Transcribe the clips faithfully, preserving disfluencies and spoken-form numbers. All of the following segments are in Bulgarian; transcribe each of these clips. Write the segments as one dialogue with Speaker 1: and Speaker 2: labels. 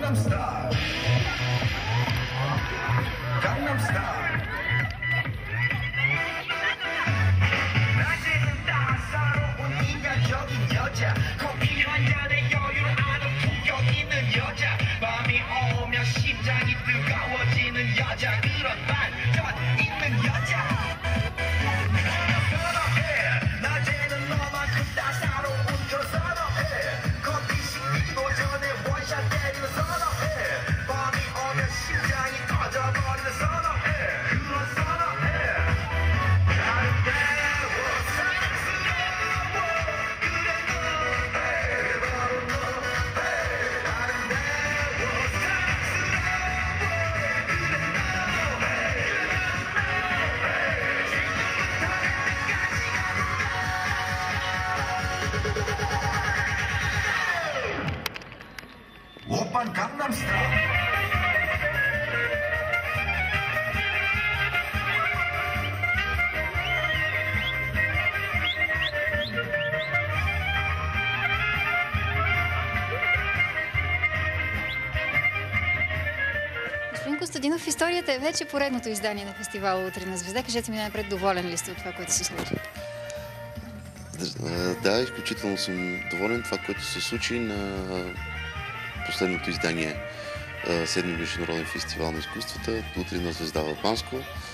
Speaker 1: Gangnam Style. Gangnam Style. 낮에는 따사로운 인간적인 여자 커피 한 잔에 여유를 아는 품격 있는 여자 밤이 오면 심장이 뜨거워지는 여자 그런 반전 있는 여자 선호해 낮에는 너만큼 따사로운 그런 선호해 커피 식기도 전에 원샷 때리는 선호해 밤이 오면 심장이 터져버리는 선호해 그런 선호해 아름다워 사랑스러워 그래 너 바로 너 아름다워 사랑스러워 그래 너 오빤 강남스타일.
Speaker 2: Господин Костадинов, историята е вече поредното издание на фестивала Утре на звезда. Кажете ми най-напред, доволен ли сте от това, което се случи?
Speaker 3: Да, изключително съм доволен. Това, което се случи на последното издание седми международен фестивал на изкуствата, Утре на звезда в Банско.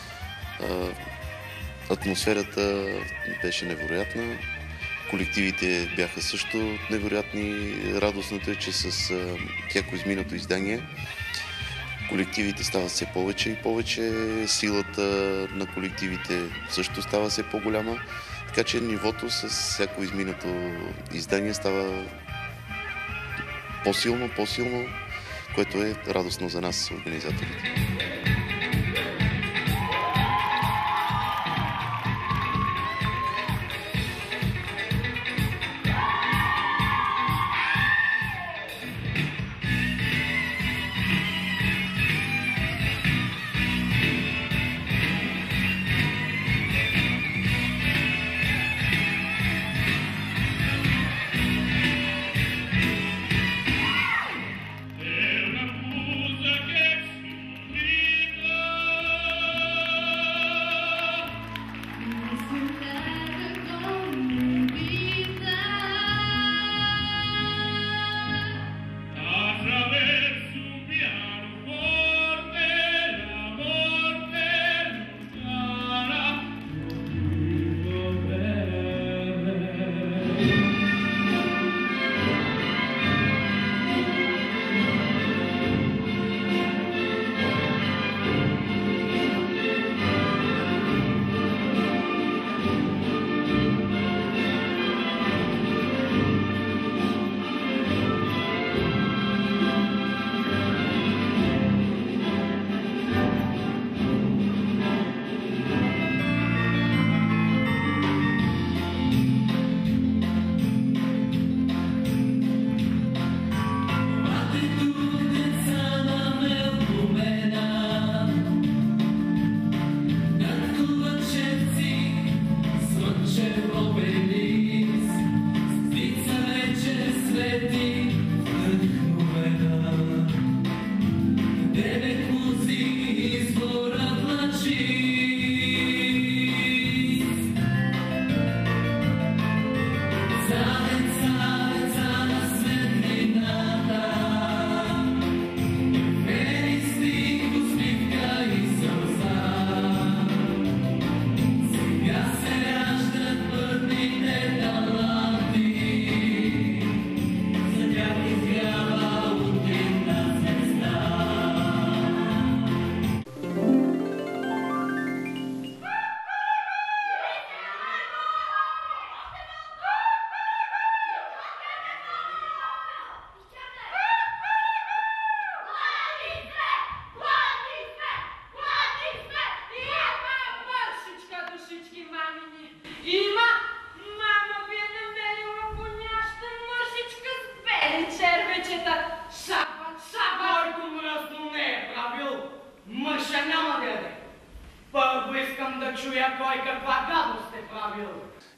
Speaker 3: Атмосферата беше невероятна. Колективите бяха също невероятни. Радостното е, че с всяко изминато издание колективите стават все повече и повече. Силата на колективите също става все по-голяма. Така че нивото с всяко изминато издание става по-силно, по-силно, което е радостно за нас, организаторите.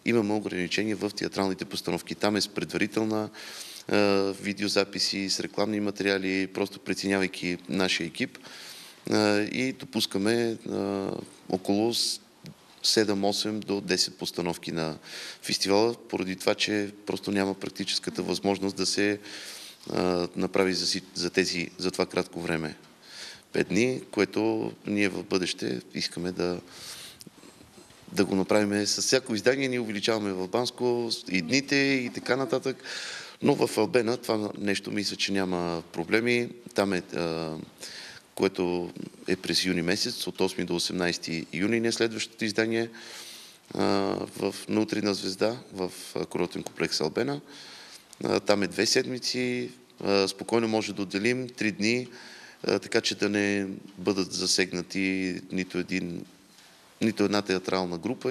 Speaker 3: имаме ограничения в театралните постановки. Там е с предварителна а, видеозаписи, с рекламни материали, просто преценявайки нашия екип а, и допускаме а, около седем-осем до десет постановки на фестивала, поради това, че просто няма практическата възможност да се а, направи за, за, тези, за това кратко време. Пет дни, което ние в бъдеще искаме да, да го направим с всяко издание. Ние увеличаваме в Банско и дните и така нататък. Но в Албена това нещо мисля, че няма проблеми. Там е, а, което е през юни месец, от осми до осемнайсети юни не е следващото издание а, в, на Утрина звезда в курортен комплекс Албена. А, там е две седмици. А, спокойно може да отделим три дни, така че да не бъдат засегнати нито, един, нито една театрална група.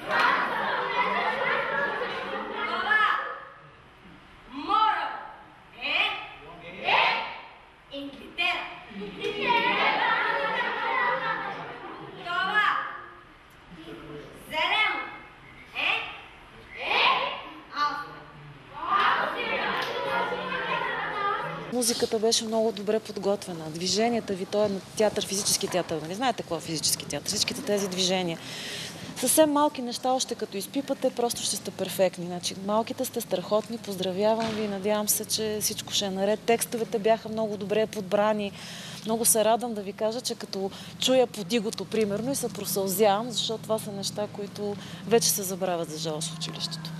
Speaker 4: Музиката беше много добре подготвена. Движенията ви, той е на театър, физически театър. Не знаете какво е физически театър? Всичките тези движения. Съвсем малки неща, още като изпипате, просто ще сте перфектни. Значи, малките сте страхотни, поздравявам ви, надявам се, че всичко ще е наред. Текстовете бяха много добре подбрани. Много се радвам да ви кажа, че като чуя подигото, примерно, и се просълзявам, защото това са неща, които вече се забравят за жалост в училището.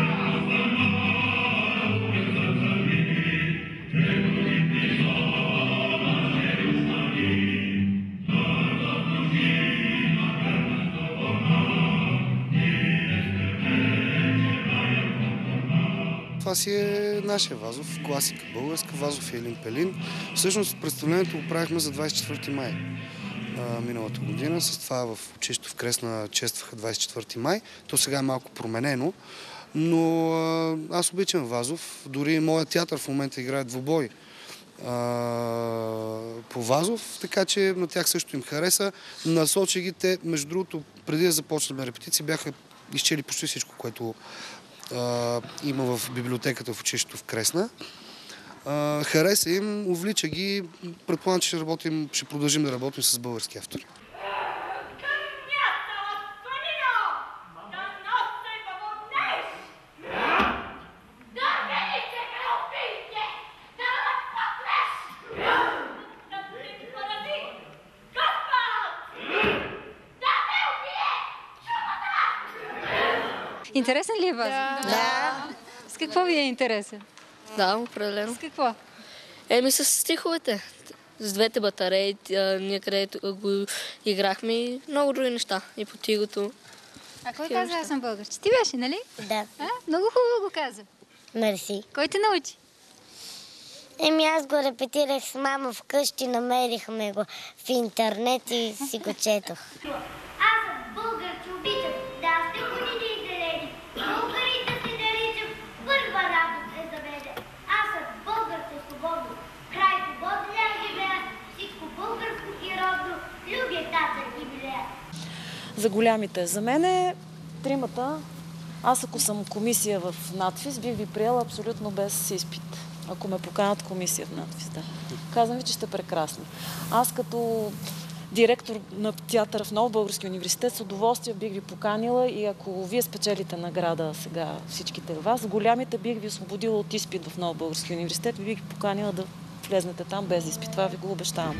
Speaker 5: Това си е нашия Вазов, класика българска, Вазов и Елин Пелин. Всъщност представлението го правихме за двайсет и четвърти май а, миналата година. С това в училището в Кресна честваха двайсет и четвърти май. То сега е малко променено, но а, аз обичам Вазов. Дори моят театър в момента играе двубой а, по Вазов, така че на тях също им хареса. Насочи ги те, между другото, преди да започнем репетиции, бяха изчели почти всичко, което Uh, има в библиотеката в училището в Кресна. Uh, хареса им, увлича ги. Предполагам, че ще, работим, ще продължим да работим с български автори.
Speaker 2: Интересен ли е Вазов?
Speaker 6: Да. да.
Speaker 2: С какво ви е интересен?
Speaker 6: Да, определено.
Speaker 2: С какво?
Speaker 6: Еми с стиховете. С двете батареи, ние където го играхме и много други неща. И по тигото.
Speaker 2: А кой каза, аз съм българче? Ти беше, нали?
Speaker 7: Да.
Speaker 2: А? Много хубаво го каза.
Speaker 7: Мерси.
Speaker 2: Кой те научи?
Speaker 7: Еми аз го репетирах с мама вкъщи, намерихме го в интернет и си го четох.
Speaker 8: Аз съм българче, обичам да сте ходили и зелени. Българите се наричам, първа радост е за мене. Аз съм българче свободно. Край свободния живея, всичко българско и родно. Любя тата и милея.
Speaker 4: За голямите. За мен тримата, аз ако съм комисия в надфис, бих ви приела абсолютно без изпит. Ако ме поканат комисия в надфис, да. Казвам ви, че сте прекрасни. Аз като директор на театъра в Нов български университет с удоволствие бих ви поканила и ако вие спечелите награда сега всичките вас, голямите бих ви освободила от изпит в Нов български университет и бих ви поканила да влезнете там без изпит. Това ви го обещавам.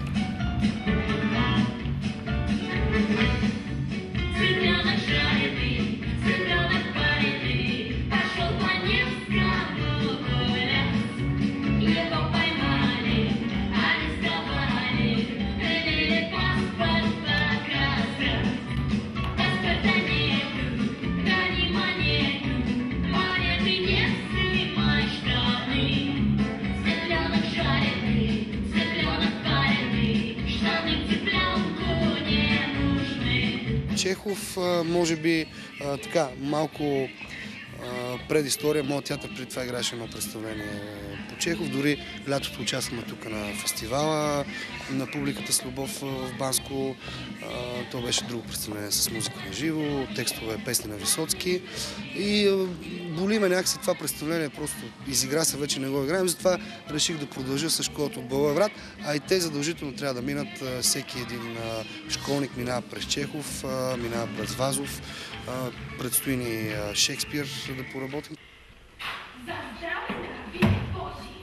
Speaker 5: Чехов, може би, така, малко предистория. Моят театър преди това играеше едно представление по Чехов. Дори лятото участваме тук на фестивала на публиката с любов в Банско. То беше друго представление с музика на живо, текстове, песни на Висоцки. И боли ме някакси това представление, просто изигра се, вече не го играем, затова реших да продължа с школата от Благоевград, а и те задължително трябва да минат. Всеки един школник минава през Чехов, минава през Вазов, предстои ни Шекспир да поработим.
Speaker 1: За здраве на рабите Божи!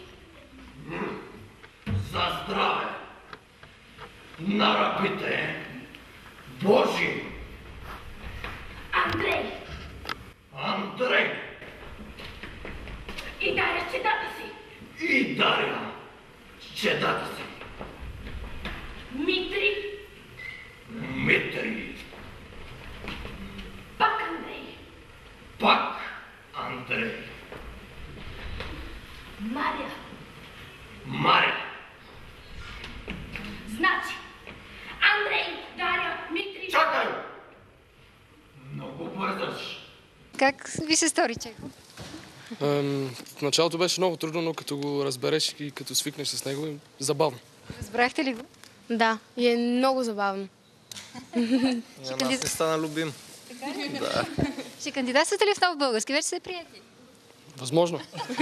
Speaker 1: За здраве на рабите Божи!
Speaker 8: Андрей!
Speaker 1: Андрей!
Speaker 8: И Даря чедата си!
Speaker 1: И Даря чедата си!
Speaker 8: Митри!
Speaker 1: Митри!
Speaker 8: Пак Андрей!
Speaker 1: Пак Андрей!
Speaker 8: Мария!
Speaker 1: Мария!
Speaker 8: Значи, Андрей, Даря, Митри...
Speaker 1: Чакай! Много бързаш!
Speaker 2: Как ви се стори Чехов?
Speaker 9: В началото беше много трудно, но като го разбереш и като свикнеш с него, е забавно.
Speaker 2: Разбрахте ли го?
Speaker 6: Да, и е много забавно.
Speaker 10: За нас не стана любим.
Speaker 2: Така ли?
Speaker 10: Да.
Speaker 2: Ще кандидатствате ли в нов български? Вече се приятели?
Speaker 9: Възможно.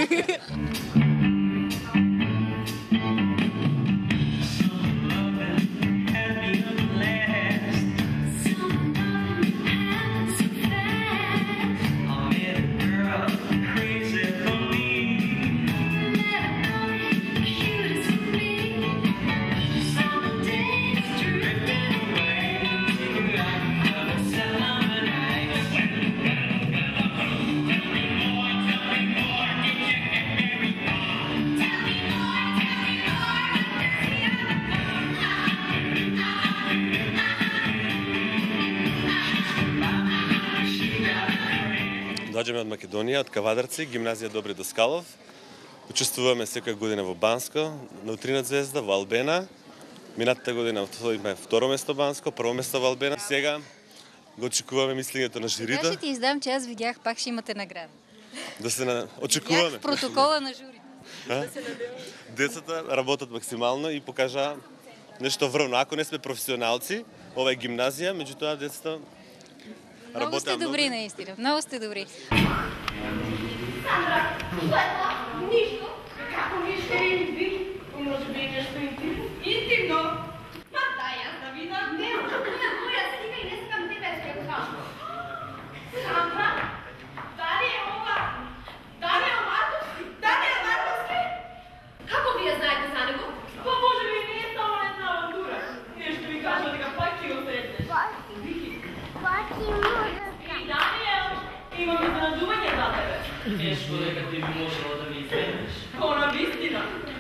Speaker 11: Доаѓаме од Македонија, од Кавадарци, гимназија Добри Доскалов. Учествуваме секоја година во Банско, на Утрина звезда, во Албена. Минатата година освоивме второ место Банско, прво место во Албена. Сега го очекуваме мислењето на жирито.
Speaker 2: Сега ще ти издам, че аз видях, пак ще имате награда.
Speaker 11: Да се на... очекуваме.
Speaker 2: Видях в протокола на журито.
Speaker 11: Да се надеваме. Децата работат максимално и покажа нешто врвно. Ако не сме професионалци, ова е гимназија, меѓутоа децата
Speaker 2: Много сте добри, наистина. Много сте добри.
Speaker 8: Сандра, що е това? Нищо. Како нищо е интим? Може би нещо интим? Интимно? Ма дай аз да видя. Не, не, моя седика и не искам тебе да го кажа. Сандра, дали е ова? Дали е Мартовски? Дали е Мартовски? Како вие знаете за него? Па може би не е само една авантура. Нещо ви кажа дека пак ќе го сретнеш.
Speaker 7: Паки музика.
Speaker 8: И Даниел, имам изненадување за тебе.
Speaker 12: Нешто дека ти би можела да ми изведеш.
Speaker 8: Кона вистина.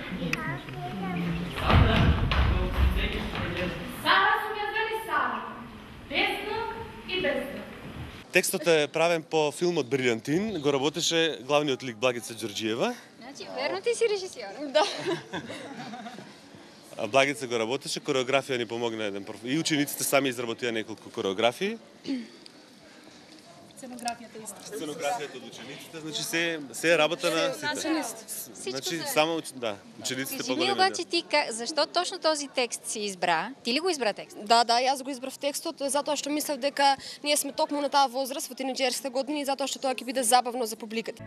Speaker 12: Сандра,
Speaker 8: Сара сум ја звали Сара. Бесна и безна.
Speaker 11: Текстот е правен по филмот Брилјантин, го работеше главниот лик Благица Ѓорѓиева.
Speaker 2: Значи, верно ти си режисьор?
Speaker 8: Да.
Speaker 11: А Благица го работеше, кореографија ни помогна еден проф... И учениците сами изработија неколку кореографии.
Speaker 13: Сценографијата исто.
Speaker 11: Сценографијата од учениците, значи се се е работа на сите. Значи само да, учениците
Speaker 2: по-големи. Кажи ми обаче ти, защо точно този текст си избра? Ти ли го избра текст?
Speaker 6: Да, да, јас го избрав текстот затоа што мислев дека ние сме токму на таа возраст во тинеџерските години и затоа што тоа ќе биде забавно за публиката.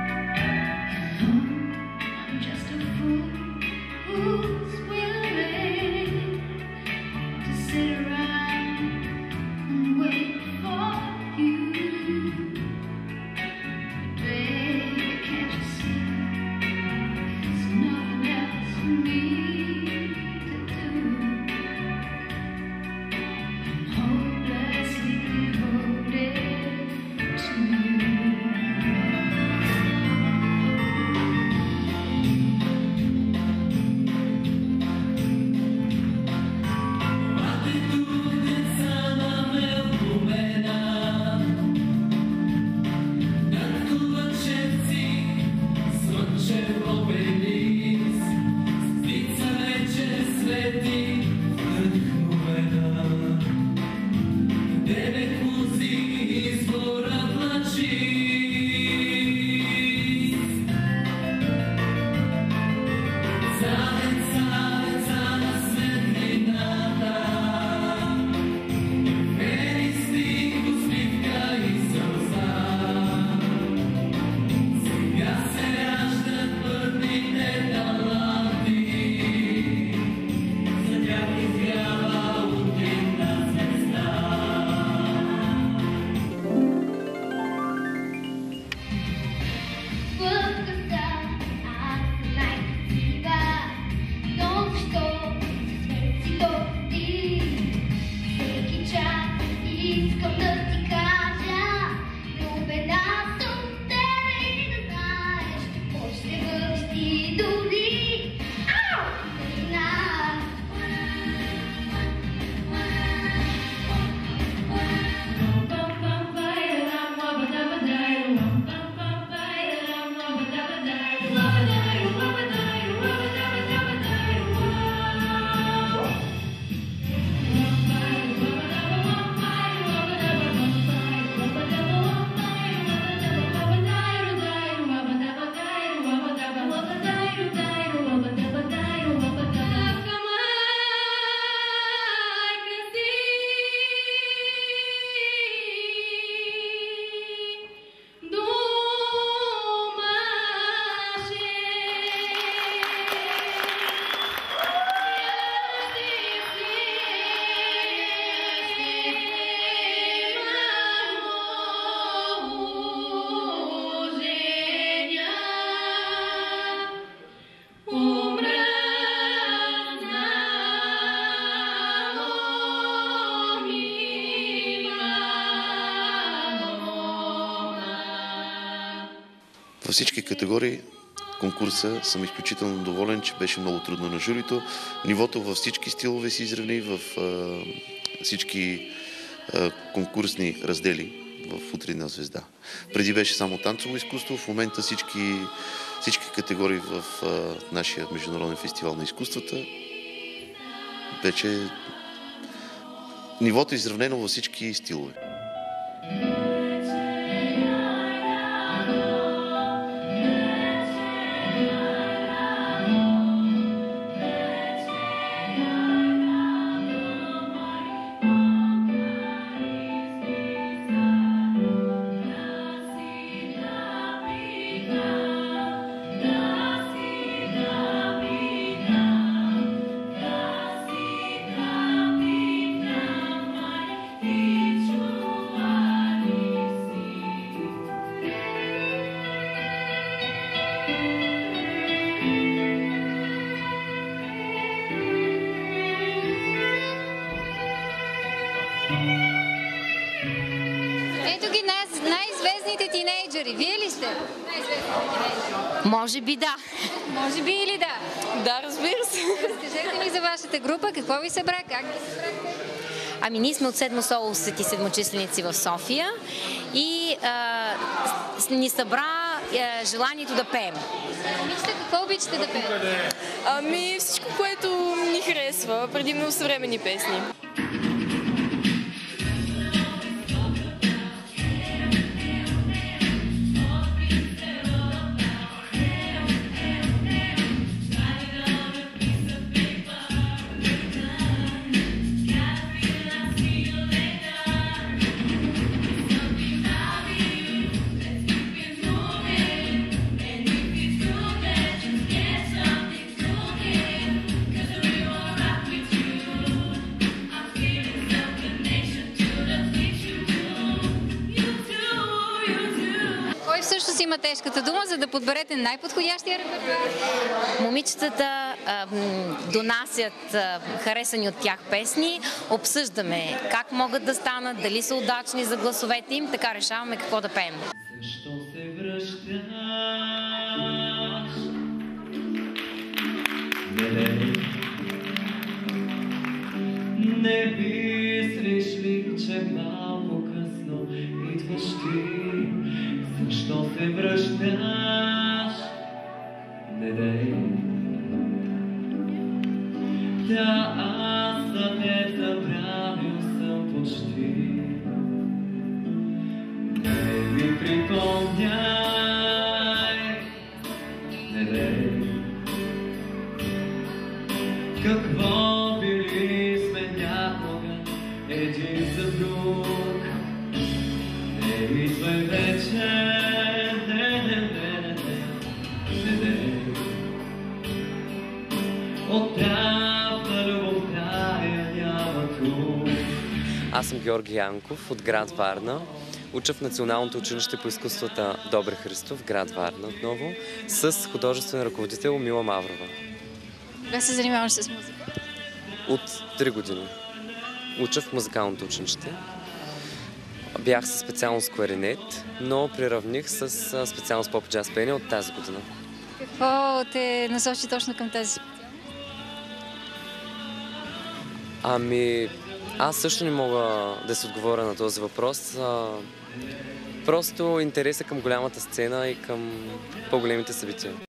Speaker 8: Just a fool who's willing
Speaker 3: Във всички категории конкурса съм изключително доволен, че беше много трудно на журито. Нивото във всички стилове се изравни, в а, всички а, конкурсни раздели в Утринна звезда. Преди беше само танцово изкуство, в момента всички, всички категории в а, нашия международен фестивал на изкуствата вече нивото е изравнено във всички стилове.
Speaker 2: Ето ги най- най-известните тинейджери. Вие ли сте?
Speaker 13: Може би да.
Speaker 2: Може би или да?
Speaker 13: Да, разбира се.
Speaker 2: Разкажете ми за вашата група, какво ви събра, как ви събрахте?
Speaker 13: Ами ние сме от седмо соло и седмочисленици в София и а, ни събра а, желанието да пеем.
Speaker 2: Момичета, какво обичате да пеем?
Speaker 14: Ами всичко, което ни харесва, предимно съвременни песни.
Speaker 2: Всъщност има тежката дума, за да подберете най-подходящия репертуар.
Speaker 13: Момичетата а, донасят а, харесани от тях песни, обсъждаме как могат да станат, дали са удачни за гласовете им, така решаваме какво да пеем.
Speaker 12: Защо се връщаш? Не, не мислиш ли, че малко късно идваш ти? Защо се връщаш? Не дей. Да, аз за не забравил съм почти. Не ми припомняй. Не дей. Какво били сме някога един за друг. Не идвай вече.
Speaker 15: Аз съм Георги Янков от град Варна. Уча в Националното училище по изкуствата Добре Христов, град Варна отново, с художествен ръководител Мила Маврова.
Speaker 2: Кога се занимаваш с музика?
Speaker 15: От три години. Уча в музикалното училище. Бях със специалност кларинет, но приравних с специалност поп-джаз пеене от тази година.
Speaker 2: Какво те насочи точно към тази специалност?
Speaker 15: Ами, аз също не мога да се отговоря на този въпрос. Просто интереса към голямата сцена и към по-големите събития.